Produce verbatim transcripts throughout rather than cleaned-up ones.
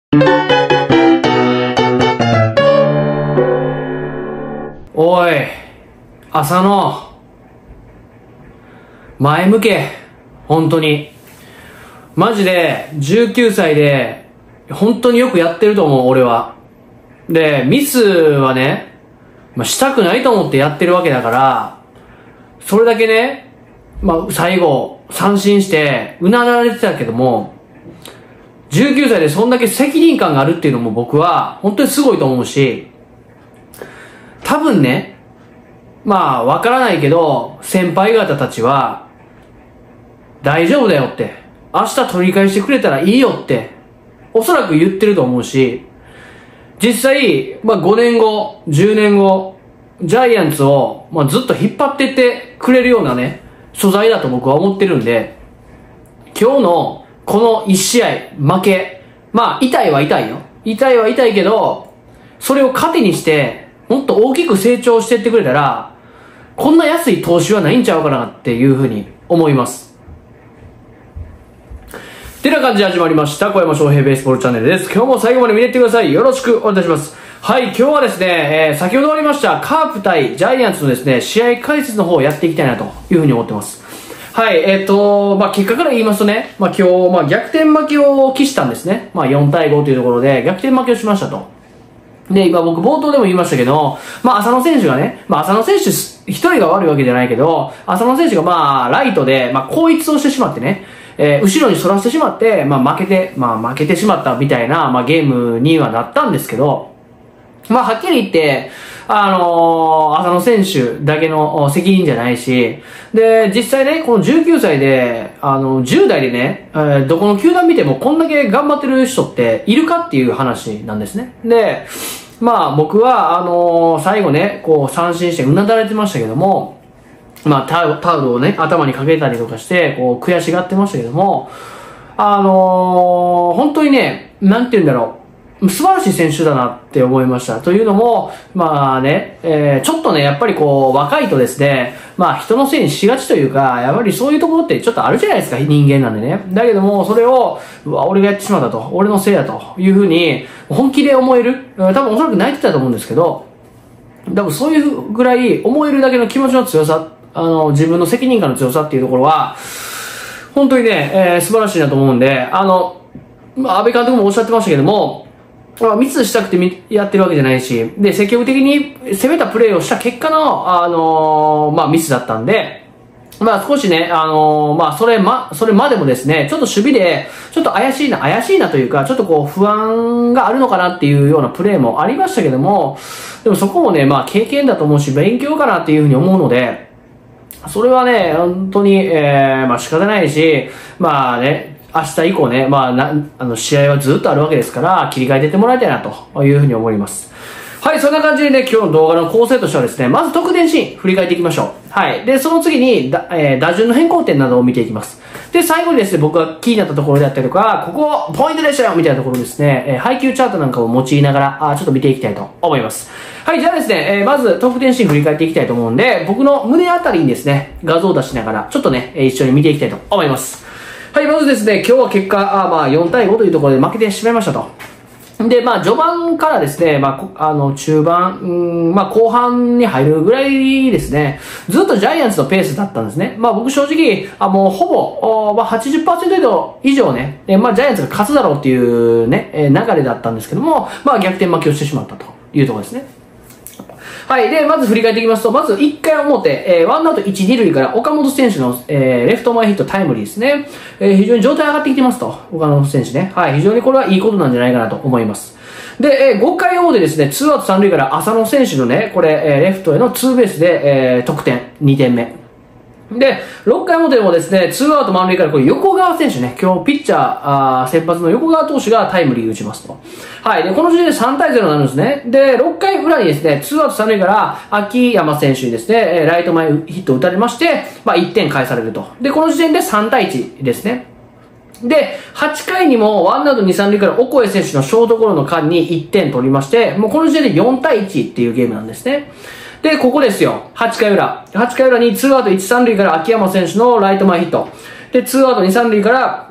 おい、浅野。前向け。本当に。マジで、じゅうきゅうさいで、本当によくやってると思う、俺は。で、ミスはね、まあ、したくないと思ってやってるわけだから、それだけね、まあ、最後、三振して、うなだれてたけども、じゅうきゅうさいでそんだけ責任感があるっていうのも僕は、本当にすごいと思うし、多分ね、まあ、わからないけど、先輩方たちは、大丈夫だよって、明日取り返してくれたらいいよって、おそらく言ってると思うし、実際、まあごねんご、じゅうねんご、ジャイアンツを、まあ、ずっと引っ張ってってくれるようなね、素材だと僕は思ってるんで、今日のこのいち試合負け、まあ痛いは痛いよ。痛いは痛いけど、それを糧にして、もっと大きく成長していってくれたら、こんな安い投資はないんちゃうかなっていうふうに思います。ってな感じで始まりました。小山翔平ベースボールチャンネルです。今日も最後まで見ていってください。よろしくお願いいたします。はい、今日はですね、えー、先ほど終わりましたカープ対ジャイアンツのですね、試合解説の方をやっていきたいなというふうに思ってます。はい、えっと、まあ、結果から言いますとね、まあ、今日、まあ、逆転負けを期したんですね。まあ、よんたいごというところで逆転負けをしましたと。で、今僕冒頭でも言いましたけど、まあ、浅野選手がね、まあ、浅野選手一人が悪いわけじゃないけど、浅野選手がまあ、ライトで、まあ、後逸をしてしまってね、えー、後ろに反らしてしまって、まあ、負けて、まあ、負けてしまったみたいな、まあ、ゲームにはなったんですけど、まあ、はっきり言って、あのー、浅野選手だけの責任じゃないし、で、実際ね、このじゅうきゅうさいで、あの、じゅう代でね、えー、どこの球団見てもこんだけ頑張ってる人っているかっていう話なんですね。で、まあ、僕は、あのー、最後ね、こう、三振してうなだれてましたけども、まあ、タオル、タオルをね、頭にかけたりとかして、こう、悔しがってましたけども、あのー、本当にね、なんて言うんだろう、素晴らしい選手だなって思いました。というのも、まあね、えー、ちょっとね、やっぱりこう、若いとですね、まあ人のせいにしがちというか、やっぱりそういうところってちょっとあるじゃないですか、人間なんでね。だけども、それを、うわ、俺がやってしまったと、俺のせいだというふうに、本気で思える。多分おそらく泣いてたと思うんですけど、多分そういうぐらい思えるだけの気持ちの強さ、あの、自分の責任感の強さっていうところは、本当にね、えー、素晴らしいなと思うんで、あの、まあ、安倍監督もおっしゃってましたけども、まあ、ミスしたくてやってるわけじゃないし、で、積極的に攻めたプレーをした結果の、あのー、まあ、ミスだったんで、まあ、少しね、あのー、まあ、それま、それまでもですね、ちょっと守備で、ちょっと怪しいな、怪しいなというか、ちょっとこう、不安があるのかなっていうようなプレーもありましたけども、でもそこもね、まあ、経験だと思うし、勉強かなっていうふうに思うので、それはね、本当に、えー、まあ、仕方ないし、まあね、明日以降ね、まあな、あの、試合はずっとあるわけですから、切り替えていってもらいたいなというふうに思います。はい、そんな感じでね、今日の動画の構成としてはですね、まず得点シーン、振り返っていきましょう。はい。で、その次に、だ、えー、打順の変更点などを見ていきます。で、最後にですね、僕が気になったところであったりとか、ここ、ポイントでしたよみたいなところですね、えー、配球チャートなんかを用いながら、あちょっと見ていきたいと思います。はい、じゃあですね、えー、まず得点シーン振り返っていきたいと思うんで、僕の胸あたりにですね、画像を出しながら、ちょっとね、一緒に見ていきたいと思います。はい、まずですね、今日は結果、あまあよんたいごというところで負けてしまいましたと。で、まあ序盤からですね、まあ、あの、中盤、うんまあ後半に入るぐらいですね、ずっとジャイアンツのペースだったんですね。まあ僕正直、あもうほぼ、まあ はちじゅっパーセント 以上ね、えまあジャイアンツが勝つだろうっていうね、え流れだったんですけども、まあ逆転負けをしてしまったというところですね。はい。で、まず振り返っていきますと、まずいっかい表、えー、ワンアウトいち、に塁から岡本選手の、えー、レフト前ヒットタイムリーですね。えー、非常に状態上がってきてますと。岡本選手ね。はい。非常にこれはいいことなんじゃないかなと思います。で、えー、ごかい表ですね、ツーアウトさん塁から浅野選手のね、これ、えー、レフトへのツーベースで、えー、得点、にてんめ。で、ろっかい表でもですね、ツーアウト満塁からこれ横川選手ね、今日ピッチャー、あー先発の横川投手がタイムリー打ちますと。はい。で、この時点でさんたいゼロになるんですね。で、ろっかい裏にですね、ツーアウトさん塁から秋山選手にですね、ライト前ヒットを打たれまして、まあいってん返されると。で、この時点でさんたいいちですね。で、はちかいにもワンアウトに、さん塁からオコエ選手のショートゴロの間にいってん取りまして、もうこの時点でよんたいいちっていうゲームなんですね。で、ここですよ。はちかい裏。はちかい裏にツーアウトいち、さん塁から秋山選手のライト前ヒット。で、ツーアウトに、さん塁から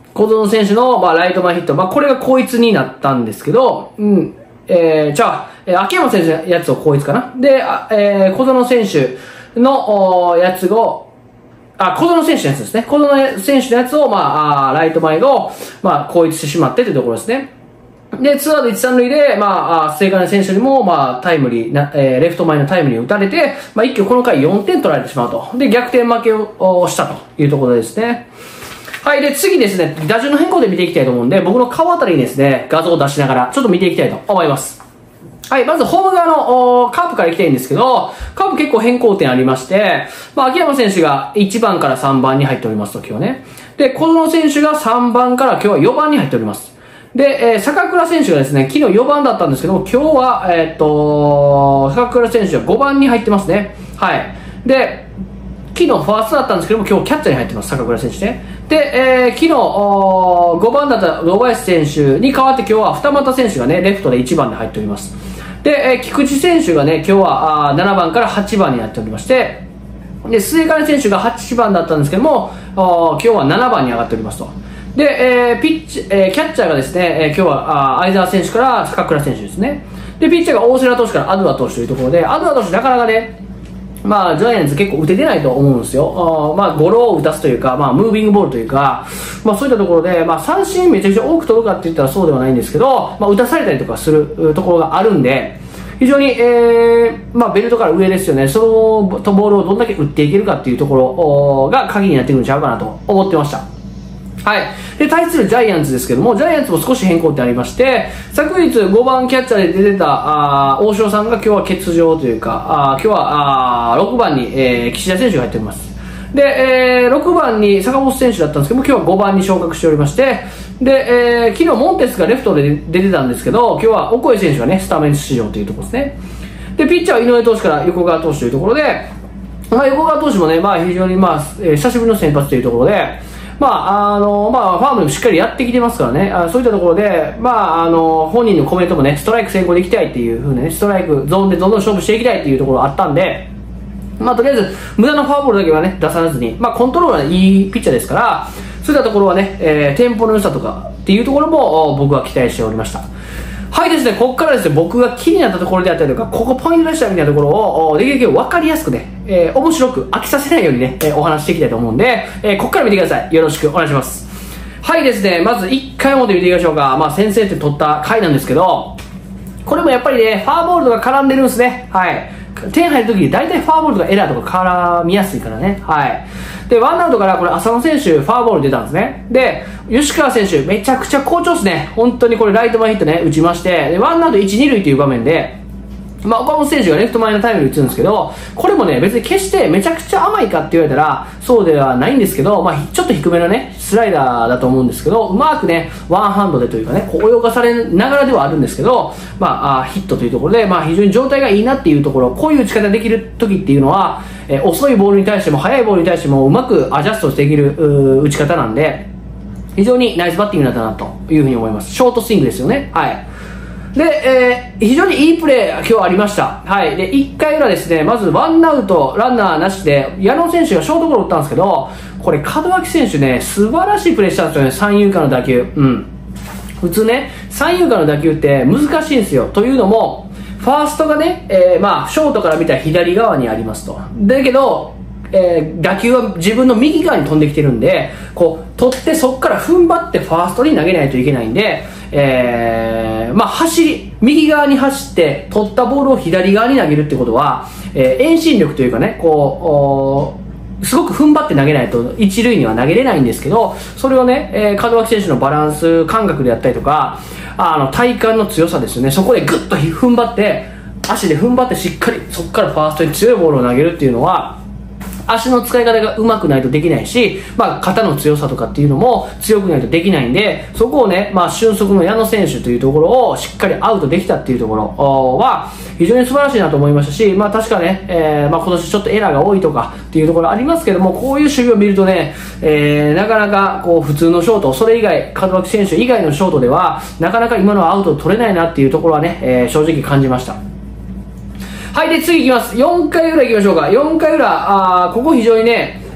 小園選手の、まあ、ライト前ヒット。まあ、これが後逸になったんですけど、うん。えー、じゃあ、えー、秋山選手のやつを後逸かな。で、あえー、小園選手の、やつを、あ、小園選手のやつですね。小園選手のやつを、まあ、あライト前を、まあ、後逸してしまってというところですね。で、ツーアウトいち、さん塁で、まあ、末金選手にも、まあ、タイムリーな、えー、レフト前のタイムリーを打たれて、まあ、一挙この回よんてん取られてしまうと。で、逆転負けをしたというところですね。はい。で、次ですね、打順の変更で見ていきたいと思うんで、僕の顔あたりにですね、画像を出しながら、ちょっと見ていきたいと思います。はい。まず、ホーム側のカープから行きたいんですけど、カープ結構変更点ありまして、まあ、秋山選手がいちばんからさんばんに入っておりますと、今日ね。で、小園選手がさんばんから今日はよばんに入っております。で、えー、坂倉選手がですね、昨日よばんだったんですけども、今日は、えー、っと、坂倉選手はごばんに入ってますね。はい。で、昨日ファーストだったんですけども、今日キャッチャーに入ってます、坂倉選手ね。で、えー、昨日、ごばんだった堂林選手に代わって今日は二俣選手がね、レフトでいちばんで入っております。で、えー、菊池選手がね、今日はあななばんからはちばんになっておりまして、で、末金選手がはちばんだったんですけども、今日はななばんに上がっておりますと。で、えー、ピッチ、えー、キャッチャーがですね、えー、今日は、あ相澤選手から坂倉選手ですね。で、ピッチャーが大瀬良投手からアドラ投手というところで、アドラ投手なかなかね、まあ、ジャイアンツ結構打ててないと思うんですよ。あまあ、ゴロを打たすというか、まあ、ムービングボールというか、まあ、そういったところで、まあ、三振めちゃくちゃ多く取るかって言ったらそうではないんですけど、まあ、打たされたりとかするところがあるんで、非常に、えー、まあ、ベルトから上ですよね。そのボールをどんだけ打っていけるかっていうところが鍵になってくるんちゃうかなと思ってました。はい。で、対するジャイアンツですけども、ジャイアンツも少し変更ってありまして、昨日ごばんキャッチャーで出てた、あ大城さんが今日は欠場というか、あ今日はあろくばんに、えー、岸田選手が入っております。で、えー、ろくばんに坂本選手だったんですけども、今日はごばんに昇格しておりまして、で、えー、昨日モンテスがレフトで出てたんですけど、今日はオコエ選手がね、スタメン出場というところですね。で、ピッチャーは井上投手から横川投手というところで、まあ、横川投手もね、まあ、非常にまあ、えー、久しぶりの先発というところで、まあ、あの、まあ、ファームでもしっかりやってきてますからね、あそういったところで、まあ、あの、本人のコメントもね、ストライク先行でいきたいっていう風なね、ストライクゾーンでどんどん勝負していきたいっていうところがあったんで、まあ、とりあえず、無駄なフォアボールだけはね、出さずに、まあ、コントロールはいいピッチャーですから、そういったところはね、えー、テンポの良さとかっていうところも、僕は期待しておりました。はいですね、ここからですね、僕が気になったところであったりとか、ここポイントでしたみたいなところを、できるだけ分かりやすくね、えー、面白く飽きさせないようにね、えー、お話していきたいと思うんで、えー、ここから見てください。よろしくお願いします。はいですね、まずいっかい表見ていきましょうか。まあ、先制点取った回なんですけど、これもやっぱりね、ファーボールとか絡んでるんですね。はい。点入るときに大体ファーボールとかエラーとか絡みやすいからね。はい。で、ワンアウトからこれ浅野選手、ファーボール出たんですね。で、吉川選手、めちゃくちゃ好調ですね。本当にこれライト前ヒットね、打ちまして、で、ワンアウトいち、に塁という場面で、まあ、岡本選手がレフト前のタイムリー打つんですけど、これもね、別に決してめちゃくちゃ甘いかって言われたら、そうではないんですけど、まあ、ちょっと低めのね、スライダーだと思うんですけど、うまくね、ワンハンドでというかね、こう泳がされながらではあるんですけど、まあ、ヒットというところで、まあ、非常に状態がいいなっていうところ、こういう打ち方できる時っていうのは、えー、遅いボールに対しても、速いボールに対しても、うまくアジャストできる打ち方なんで、非常にナイスバッティングだったなというふうに思います。ショートスイングですよね。はい。で、えー、非常にいいプレー今日ありました。はい。で、いっかい裏ですね、まずワンアウト、ランナーなしで、矢野選手がショートゴロ打ったんですけど、これ、門脇選手ね、素晴らしいプレーしたんですよね、三遊間の打球。うん。普通ね、三遊間の打球って難しいんですよ。というのも、ファーストがね、えー、まあ、ショートから見たら左側にありますと。だけど、えー、打球は自分の右側に飛んできてるんで、こう、取ってそこから踏ん張ってファーストに投げないといけないんで、えー、まあ、走り、右側に走って、取ったボールを左側に投げるってことは、えー、遠心力というかね、こう、すごく踏ん張って投げないと一塁には投げれないんですけど、それをね、えー、門脇選手のバランス感覚であったりとか、あの、体幹の強さですよね。そこでグッと踏ん張って、足で踏ん張ってしっかり、そこからファーストに強いボールを投げるっていうのは、足の使い方が上手くないとできないし、まあ、肩の強さとかっていうのも強くないとできないんで、そこをね、まあ、俊足の矢野選手というところをしっかりアウトできたっていうところは、非常に素晴らしいなと思いましたし、まあ、確かね、えー、まあ、今年ちょっとエラーが多いとかっていうところありますけども、こういう守備を見るとね、えー、なかなかこう、普通のショート、それ以外、門脇選手以外のショートでは、なかなか今のアウトを取れないなっていうところはね、えー、正直感じました。はい、で、次いきます。よんかい裏いきましょうか。よんかい裏、あここ非常にね、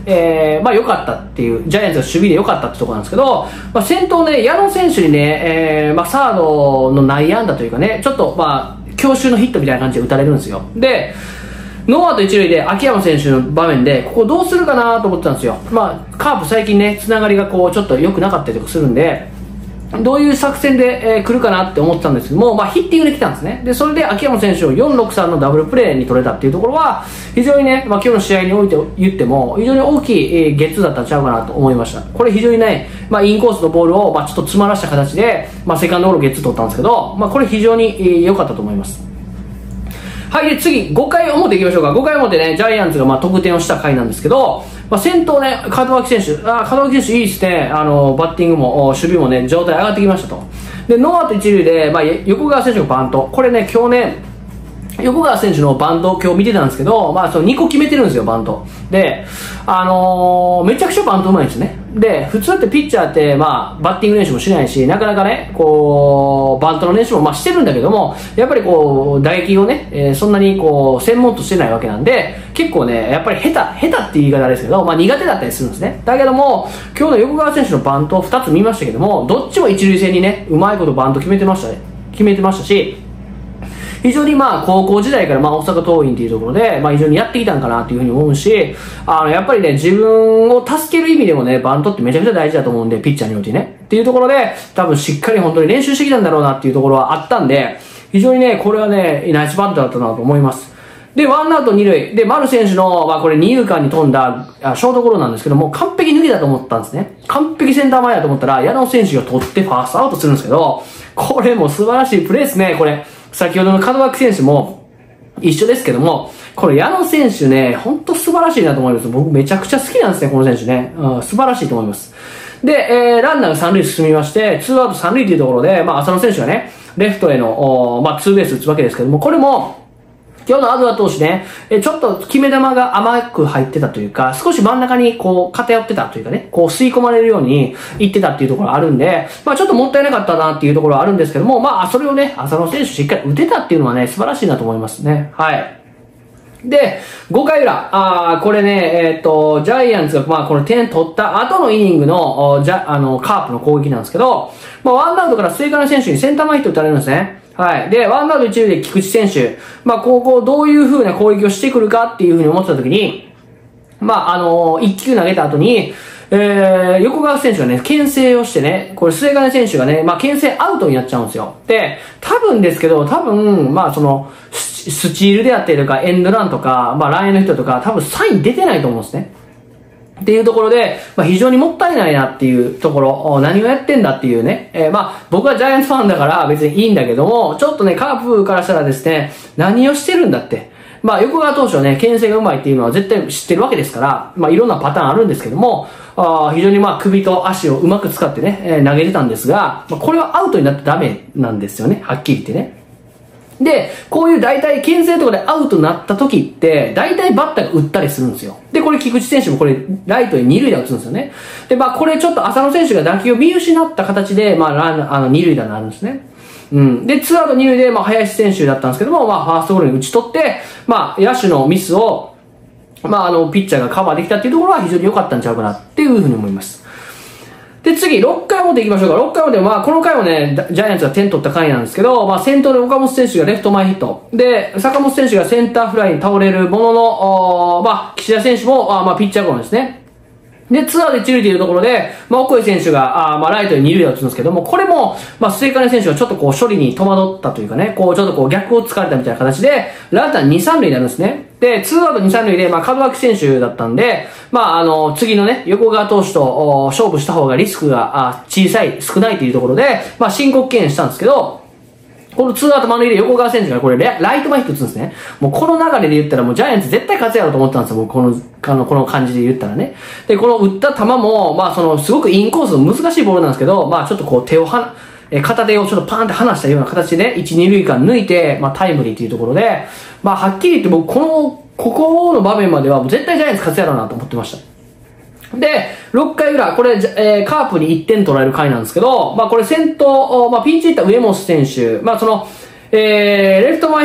えー、まあ良かったっていう、ジャイアンツが守備で良かったってところなんですけど、まあ先頭ね、矢野選手にね、えー、まあサードの内野安打というかね、ちょっとまあ、強襲のヒットみたいな感じで打たれるんですよ。で、ノーアウト一塁で秋山選手の場面で、ここどうするかなと思ってたんですよ。まあ、カープ最近ね、つながりがこう、ちょっと良くなかったりとかするんで、どういう作戦で、えー、来るかなって思ってたんですけども、まあ、ヒッティングで来たんですね。で、それで秋山選手をよんろくさんのダブルプレーに取れたっていうところは、非常にね、まあ、今日の試合において言っても、非常に大きい、えー、ゲッツーだったんちゃうかなと思いました。これ非常にね、まあ、インコースのボールを、まあ、ちょっと詰まらした形で、まあ、セカンドゴロゲッツー取ったんですけど、まあ、これ非常に良、えー、かったと思います。はい、で、次、ごかい表行きましょうか。ごかい表ね、ジャイアンツがまあ得点をした回なんですけど、まあ、先頭ね、門脇選手、あ門脇選手いいですね。あの、バッティングも、守備もね、状態上がってきましたと。で、ノーアウト一塁で、まあ、横川選手のバント。これね、今日ね、横川選手のバント今日見てたんですけど、まあ、そのにこ決めてるんですよ、バント。で、あのー、めちゃくちゃバントうまいんですね。で、普通ってピッチャーって、まあ、バッティング練習もしないし、なかなかね、こう、バントの練習もまあしてるんだけども、やっぱりこう、打撃をね、えー、そんなにこう、専門としてないわけなんで、結構ね、やっぱり下手、下手って言い方ですけど、まあ苦手だったりするんですね。だけども、今日の横川選手のバントをふたつ見ましたけども、どっちも一塁線にね、うまいことバント決めてましたね。決めてましたし、非常にまあ高校時代からまあ大阪桐蔭っていうところでまあ非常にやってきたんかなっていうふうに思うし、あのやっぱりね自分を助ける意味でもねバントってめちゃくちゃ大事だと思うんで、ピッチャーによってねっていうところで多分しっかり本当に練習してきたんだろうなっていうところはあったんで、非常にねこれはねナイスバントだったなと思います。で、ワンアウト二塁。で、丸選手の、まあこれ二遊間に飛んだ、あショートゴロなんですけども、完璧抜けだと思ったんですね。完璧センター前だと思ったら、矢野選手が取ってファーストアウトするんですけど、これも素晴らしいプレーですね、これ。先ほどの門脇選手も一緒ですけども、これ矢野選手ね、ほんと素晴らしいなと思います。僕めちゃくちゃ好きなんですね、この選手ね。うん、素晴らしいと思います。で、えー、ランナーが三塁進みまして、ツーアウト三塁というところで、まあ浅野選手がね、レフトへの、まあツーベース打つわけですけども、これも、今日のアドラ投手ね、えちょっと決め球が甘く入ってたというか、少し真ん中にこう偏ってたというかね、こう吸い込まれるようにいってたっていうところがあるんで、まあちょっともったいなかったなっていうところはあるんですけども、まあそれをね、浅野選手しっかり打てたっていうのはね、素晴らしいなと思いますね。はい。で、ごかい裏、あこれね、えっと、ジャイアンツが、まあ、この点取った後のイニングの、じゃ、あの、カープの攻撃なんですけど、まあ、ワンアウトから末金選手にセンター前ヒット打たれるんですね。はい。で、ワンアウト一塁で菊池選手、まあ、ここどういう風な攻撃をしてくるかっていう風に思ってた時に、まあ、あのー、一球投げた後に、えー、横川選手がね、牽制をしてね、これ末金選手がね、まあ、牽制アウトになっちゃうんですよ。で、多分ですけど、多分、まあ、その、スチールであったりとか、エンドランとか、まあ、ラインの人とか、多分サイン出てないと思うんですね。っていうところで、まあ、非常にもったいないなっていうところ、何をやってんだっていうね、えー、まあ、僕はジャイアンツファンだから別にいいんだけども、ちょっとね、カープからしたらですね、何をしてるんだって。まあ、横川投手はね、牽制がうまいっていうのは絶対知ってるわけですから、まあ、いろんなパターンあるんですけども、あ非常にまあ、首と足をうまく使ってね、えー、投げてたんですが、まあ、これはアウトになってダメなんですよね、はっきり言ってね。で、こういう大体牽制とかでアウトになった時って、大体バッターが打ったりするんですよ。で、これ菊池選手もこれ、ライトに二塁打打つんですよね。で、まあこれちょっと浅野選手が打球を見失った形で、まあラン、あの二塁打になるんですね。うん。で、ツーアウト二塁で、まあ林選手だったんですけども、まあファーストゴロに打ち取って、まあ野手のミスを、まああの、ピッチャーがカバーできたっていうところは非常に良かったんちゃうかなっていうふうに思います。で、次、ろっかい表行きましょうか。ろっかい表は、まあ、この回もね、ジャイアンツが点取った回なんですけど、まあ、先頭で岡本選手がレフト前ヒット。で、坂本選手がセンターフライに倒れるものの、まあ、岸田選手も、あまあ、ピッチャーゴロですね。で、ツーアウト一塁というところで、まあ、オコエ選手が、あまあ、ライトに二塁打を打つんですけども、これも、まあ、末金選手がちょっとこう、処理に戸惑ったというかね、こう、ちょっとこう、逆を突かれたみたいな形で、ランナー二三塁になるんですね。で、ツーアウト二三塁で、まあ、門脇選手だったんで、まあ、あの、次のね、横川投手と勝負した方がリスクがあ小さい、少ないというところで、まあ、申告敬遠したんですけど、このツーアウト満塁で横川選手がこれライト前ヒット打つんですね。もうこの流れで言ったらもうジャイアンツ絶対勝つやろうと思ったんですよ。僕この、あの、この感じで言ったらね。で、この打った球も、まあその、すごくインコースの難しいボールなんですけど、まあちょっとこう手をは、え、片手をちょっとパーンって離したような形で、一、二塁間抜いて、まあタイムリーというところで、まあはっきり言って僕この、ここの場面まではもう絶対ジャイアンツ勝つやろうなと思ってました。で、ろっかい裏、これ、えー、カープにいってん取られる回なんですけど、まあこれ先頭、まあピンチヒッター上本選手、まあその、えー、レフト前ヒッ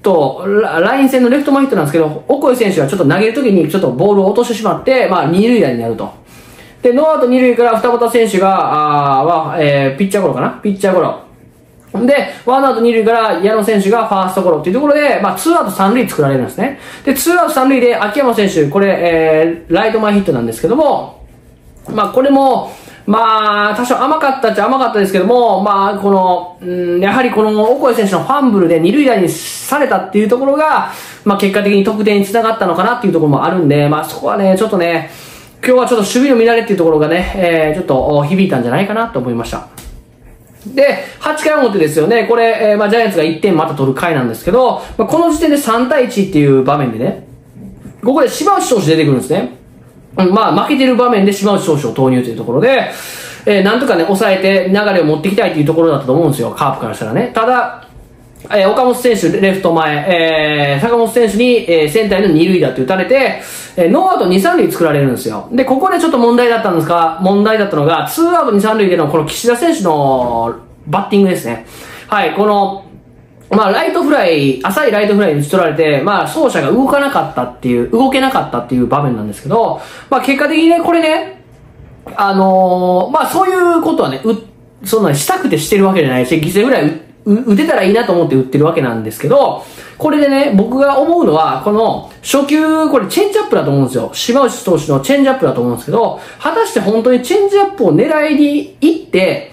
ト、ライン線のレフト前ヒットなんですけど、オコエ選手はちょっと投げるときにちょっとボールを落としてしまって、まあ、二塁打になると。で、ノーアウト二塁から二俣選手が、あは、えー、ピッチャーゴロかなピッチャーゴロ。で、ワンアウト二塁から矢野選手がファーストゴロっていうところで、まあ、ツーアウト三塁作られるんですね。で、ツーアウト三塁で秋山選手、これ、えー、ライト前ヒットなんですけども、まあ、これも、まあ、多少甘かったっちゃ甘かったですけども、まあ、この、うん、やはりこの、オコエ選手のファンブルで二塁打にされたっていうところが、まあ、結果的に得点につながったのかなっていうところもあるんで、まあ、そこはね、ちょっとね、今日はちょっと守備の乱れっていうところがね、えー、ちょっと響いたんじゃないかなと思いました。で、はちかい表ですよね。これ、えー、まあ、ジャイアンツがいってんまた取る回なんですけど、まあ、この時点でさんたいいちっていう場面でね、ここで島内投手出てくるんですね。うん、まあ、負けてる場面で島内投手を投入というところで、えー、なんとかね、抑えて流れを持っていきたいというところだったと思うんですよ。カープからしたらね。ただ、えー、岡本選手、レフト前、えー、坂本選手に、えー、センターへの二塁打って打たれて、えー、ノーアウト二、三塁作られるんですよ。で、ここでちょっと問題だったんですが、問題だったのが、ツーアウト二、三塁でのこの岸田選手のバッティングですね。はい、この、まあ、ライトフライ、浅いライトフライに打ち取られて、まあ、走者が動かなかったっていう、動けなかったっていう場面なんですけど、まあ、結果的にね、これね、あのー、まあ、そういうことはね、う、そんなにしたくてしてるわけじゃないし、犠牲フライ打てたらいいなと思って打ってるわけなんですけど、これでね、僕が思うのは、この、初球、これチェンジアップだと思うんですよ。島内投手のチェンジアップだと思うんですけど、果たして本当にチェンジアップを狙いに行って、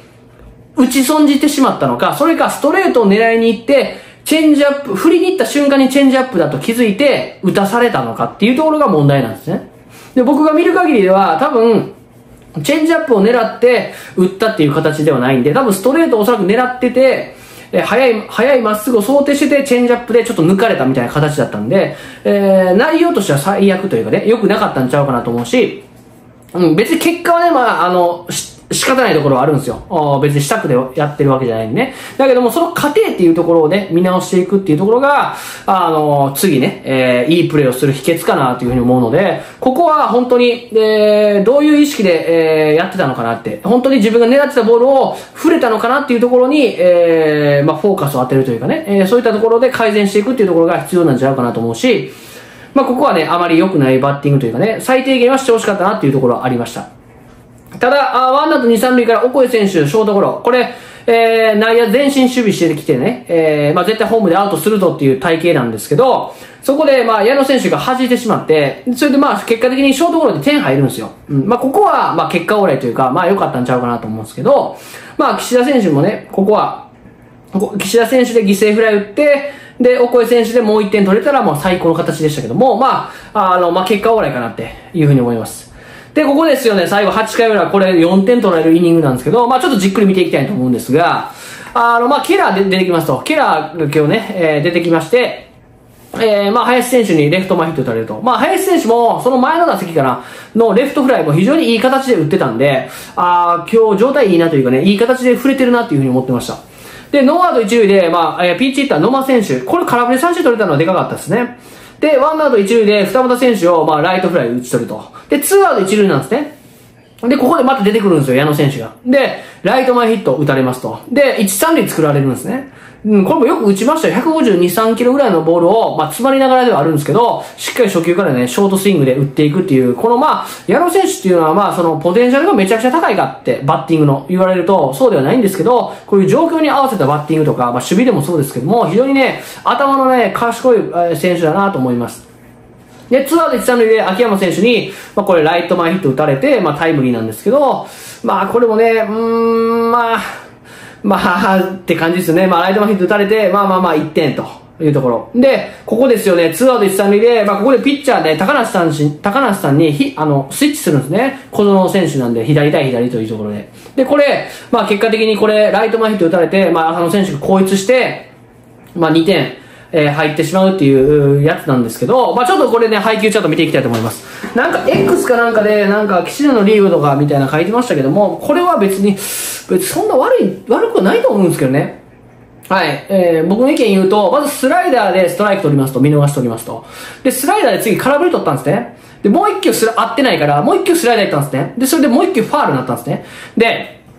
打ち損じてしまったのか、それかストレートを狙いに行って、チェンジアップ、振りに行った瞬間にチェンジアップだと気づいて、打たされたのかっていうところが問題なんですね。で、僕が見る限りでは、多分、チェンジアップを狙って打ったっていう形ではないんで、多分ストレートをおそらく狙ってて、え速い、速いまっすぐを想定してて、チェンジアップでちょっと抜かれたみたいな形だったんで、えー、内容としては最悪というかね、良くなかったんちゃうかなと思うし、うん、別に結果はね、まあ、あの、仕方ないところはあるんですよ。別にしたくでやってるわけじゃないんでね。だけども、その過程っていうところをね、見直していくっていうところが、あの、次ね、えー、いいプレーをする秘訣かなというふうに思うので、ここは本当に、えー、どういう意識で、えー、やってたのかなって、本当に自分が狙ってたボールを触れたのかなっていうところに、えー、まあ、フォーカスを当てるというかね、えー、そういったところで改善していくっていうところが必要なんじゃないかなと思うし、まあ、ここはね、あまり良くないバッティングというかね、最低限はしてほしかったなっていうところはありました。ただ、あワンアウト二、三塁からオコエ選手、ショートゴロ。これ、えー、内野前進守備してきてね、えー、まあ絶対ホームでアウトするぞっていう体型なんですけど、そこで、まあ矢野選手が弾いてしまって、それでまあ結果的にショートゴロで点入るんですよ。うん、まあここは、まあ結果オーライというか、まあ良かったんちゃうかなと思うんですけど、まあ岸田選手もね、ここは、岸田選手で犠牲フライ打って、で、オコエ選手でもう一点取れたらもう最高の形でしたけども、まあ、あの、まあ結果オーライかなっていうふうに思います。で、ここですよね、最後はちかい裏、これよんてん取られるイニングなんですけど、まあちょっとじっくり見ていきたいと思うんですが、あの、まあケラーで出てきますと、ケラーが今日ね、えー、出てきまして、えー、まあ林選手にレフト前ヒット打たれると。まあ林選手も、その前の打席かな、のレフトフライも非常にいい形で打ってたんで、あー、今日状態いいなというかね、いい形で触れてるなというふうに思ってました。で、ノーアウト一塁で、まあ、えー、ピンチヒッター野間選手、これ空振り三振取れたのはでかかったですね。で、ワンアウト一塁で二俣選手を、まあ、ライトフライ打ち取ると。で、ツーアウト一塁なんですね。で、ここでまた出てくるんですよ、矢野選手が。で、ライト前ヒット打たれますと。で、一、三塁作られるんですね。うん、これもよく打ちましたよ。ひゃくごじゅうに、さんキロぐらいのボールを、まあ、詰まりながらではあるんですけど、しっかり初球からね、ショートスイングで打っていくっていう、このまあ、矢野選手っていうのはまあ、その、ポテンシャルがめちゃくちゃ高いかって、バッティングの言われると、そうではないんですけど、こういう状況に合わせたバッティングとか、まあ、守備でもそうですけども、非常にね、頭のね、賢い選手だなと思います。で、ツーアウト一三塁で秋山選手に、まあこれライト前ヒット打たれて、まあタイムリーなんですけど、まあこれもね、うーん、まあ、まあ、って感じですよね。まあライト前ヒット打たれて、まあまあまあいってんというところ。で、ここですよね、ツーアウト一三塁で、まあここでピッチャーで高梨さんし、高梨さんにひ、あの、スイッチするんですね。小園選手なんで、左対左というところで。で、これ、まあ結果的にこれ、ライト前ヒット打たれて、まあ浅野選手が後逸して、まあにてん。えー、入ってしまうっていうやつなんですけど、まあちょっとこれね、配球ちょっと見ていきたいと思います。なんか X かなんかで、なんか岸田のリーグとかみたいな書いてましたけども、これは別に、別にそんな悪い、悪くはないと思うんですけどね。はい。えー、僕の意見言うと、まずスライダーでストライク取りますと、見逃し取りますと。で、スライダーで次空振り取ったんですね。で、もう一球すら合ってないから、もう一球スライダー行ったんですね。で、それでもう一球ファールになったんですね。で、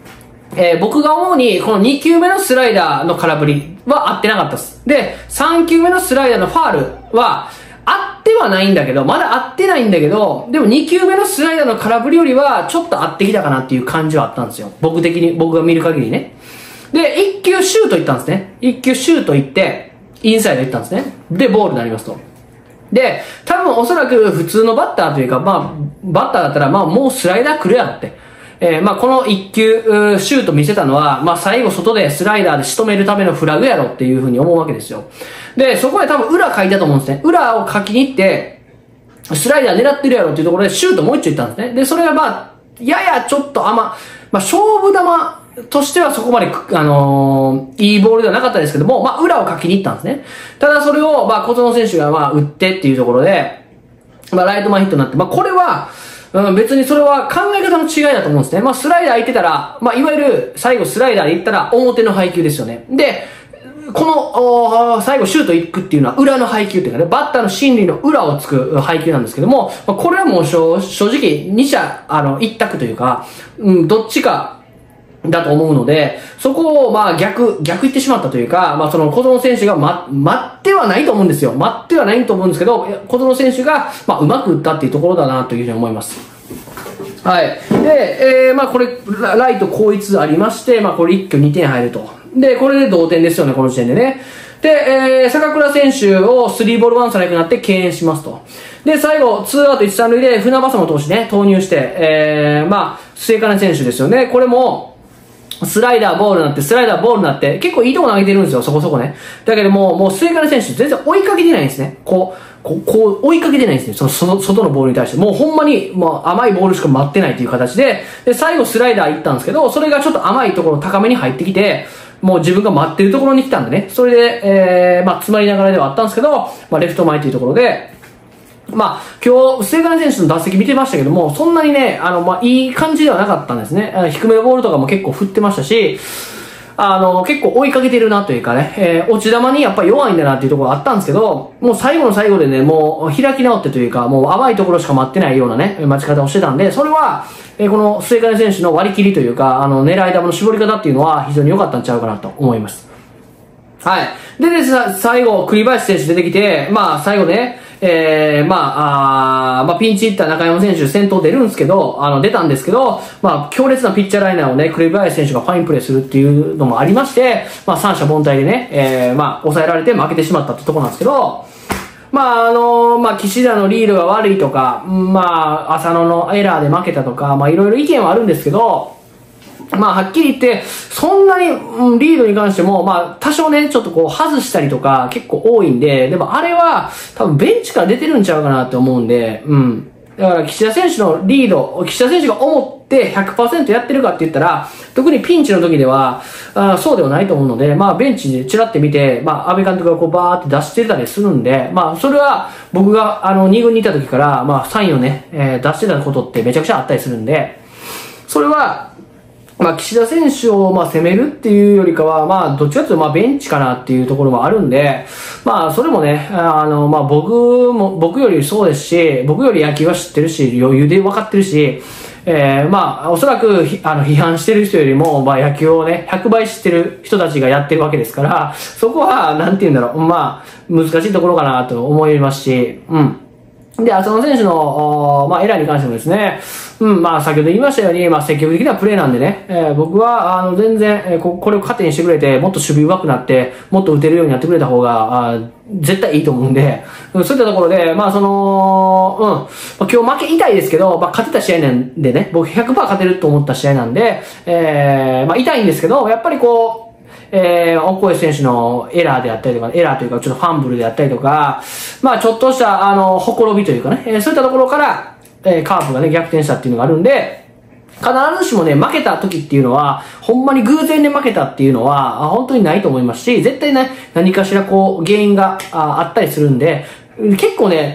えー、僕が思うに、このに球目のスライダーの空振りは合ってなかったです。で、さん球目のスライダーのファールは、合ってはないんだけど、まだ合ってないんだけど、でもに球目のスライダーの空振りよりは、ちょっと合ってきたかなっていう感じはあったんですよ。僕的に、僕が見る限りね。で、いっ球シュート行ったんですね。いっ球シュート行って、インサイド行ったんですね。で、ボールになりますと。で、多分おそらく普通のバッターというか、まあ、バッターだったら、まあもうスライダー来るやろって。えー、まあこのいっ球シュート見せたのは、まあ最後外でスライダーで仕留めるためのフラグやろっていうふうに思うわけですよ。で、そこで多分裏書いたと思うんですね。裏を書きに行って、スライダー狙ってるやろっていうところでシュートもう一丁行ったんですね。で、それがまあ、ややちょっと甘、まあ勝負球としてはそこまで、あのー、いいボールではなかったですけども、まあ裏を書きに行ったんですね。ただそれを、まあ小園選手がまあ打ってっていうところで、まあライト前ヒットになって、まあこれは、うん、別にそれは考え方の違いだと思うんですね。まあスライダー行ってたら、まあいわゆる最後スライダーで行ったら表の配球ですよね。で、この、最後シュート行くっていうのは裏の配球っていうかね、バッターの心理の裏をつく配球なんですけども、まあ、これはもう正直に者、あの、一択というか、うん、どっちかだと思うので、そこをまあ逆、逆言ってしまったというか、まあその小園選手がま、待ってはないと思うんですよ。待ってはないと思うんですけど、小園選手がまあうまく打ったっていうところだなというふうに思います。はい。で、えー、まあこれ、ライト後逸ありまして、まあこれ一挙にてん入ると。で、これで同点ですよね、この時点でね。で、えー、坂倉選手をスリーボールワンストライクになって敬遠しますと。で、最後、ツーアウト一三塁で船場投手ね、投入して、えー、まあ、末金選手ですよね。これも、スライダーボールになって、スライダーボールになって、結構いいとこ投げてるんですよ、そこそこね。だけども、もう末金選手全然追いかけてないんですね。こう、こう、こう追いかけてないんですね。その外、外のボールに対して。もうほんまに、もう甘いボールしか待ってないという形で、で、最後スライダー行ったんですけど、それがちょっと甘いところ高めに入ってきて、もう自分が待ってるところに来たんでね。それで、えー、まあ、詰まりながらではあったんですけど、まあ、レフト前というところで、まあ、今日、末金選手の打席見てましたけども、そんなにね、あの、まあ、いい感じではなかったんですね。低めのボールとかも結構振ってましたし、あの、結構追いかけてるなというかね、えー、落ち玉にやっぱり弱いんだなっていうところがあったんですけど、もう最後の最後でね、もう開き直ってというか、もう甘いところしか待ってないようなね、待ち方をしてたんで、それは、えー、この末金選手の割り切りというか、あの、狙い球の絞り方っていうのは非常に良かったんちゃうかなと思います。はい。でね、最後、栗林選手出てきて、まあ、最後ね、えー、まあ、あまあ、ピンチヒッター中山選手先頭出るんですけど、あの、出たんですけど、まあ、強烈なピッチャーライナーをね、栗林選手がファインプレーするっていうのもありまして、まあ、三者凡退でね、えー、まあ、抑えられて負けてしまったってとこなんですけど、まあ、あの、まあ、岸田のリードが悪いとか、まあ、浅野のエラーで負けたとか、まあ、いろいろ意見はあるんですけど、まあ、はっきり言って、そんなに、うん、リードに関しても、まあ、多少ね、ちょっとこう、外したりとか、結構多いんで、でもあれは、多分ベンチから出てるんちゃうかなって思うんで、うん。だから、岸田選手のリード、岸田選手が思ってひゃくパーセントやってるかって言ったら、特にピンチの時では、あそうではないと思うので、まあ、ベンチでチラって見て、まあ、安倍監督がこう、バーって出してたりするんで、まあ、それは、僕が、あの、に軍にいた時から、まあ、サインをね、えー、出してたことってめちゃくちゃあったりするんで、それは、まあ、岸田選手を、まあ、攻めるっていうよりかは、まあ、どっちかというと、まあ、ベンチかなっていうところもあるんで、まあ、それもね、あの、まあ、僕も、僕よりそうですし、僕より野球は知ってるし、余裕で分かってるし、えー、まあ、おそらく、あの、批判してる人よりも、まあ、野球をね、ひゃくばい知ってる人たちがやってるわけですから、そこは、なんて言うんだろう、まあ、難しいところかなと思いますし、うん。で、浅野選手の、まあ、エラーに関してもですね、うん、まあ、先ほど言いましたように、まあ、積極的なプレーなんでね、えー、僕は、あの、全然、えーこ、これを糧にしてくれて、もっと守備上手くなって、もっと打てるようになってくれた方が、あ絶対いいと思うんで、うん、そういったところで、まあ、その、うん、まあ、今日負け痛いですけど、まあ、勝てた試合なんでね、僕ひゃくパーセント勝てると思った試合なんで、えー、まあ、痛いんですけど、やっぱりこう、えー、オコエ選手のエラーであったりとか、エラーというかちょっとファンブルであったりとか、まあちょっとした、あの、ほころびというかね、えー、そういったところから、えー、カープがね、逆転したっていうのがあるんで、必ずしもね、負けた時っていうのは、ほんまに偶然で負けたっていうのは、本当にないと思いますし、絶対ね、何かしらこう、原因が あ, あったりするんで、結構ね、勝った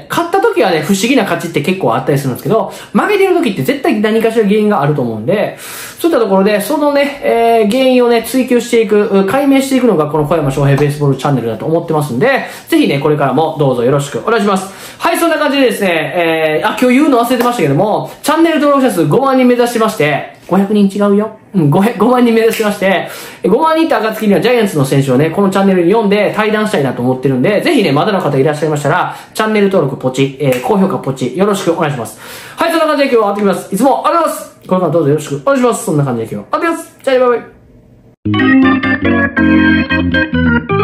時はね、不思議な勝ちって結構あったりするんですけど、負けてる時って絶対何かしら原因があると思うんで、そういったところで、そのね、えー、原因をね、追求していく、解明していくのがこの小山翔平ベースボールチャンネルだと思ってますんで、ぜひね、これからもどうぞよろしくお願いします。はい、そんな感じでですね、えー、あ、今日言うの忘れてましたけども、チャンネル登録者数ごまんにん目指しまして、ごひゃくにん違うよ。うん、ご, ごまんにん目指しまして、ごまんにんって暁にはジャイアンツの選手をね、このチャンネルに読んで対談したいなと思ってるんで、ぜひね、まだの方いらっしゃいましたら、チャンネル登録ポチ、えー、高評価ポチ、よろしくお願いします。はい、そんな感じで今日は終わってきます。いつもありがとうございます。これからどうぞよろしくお願いします。そんな感じで今日は終わってきます。じゃあね、バイバイ。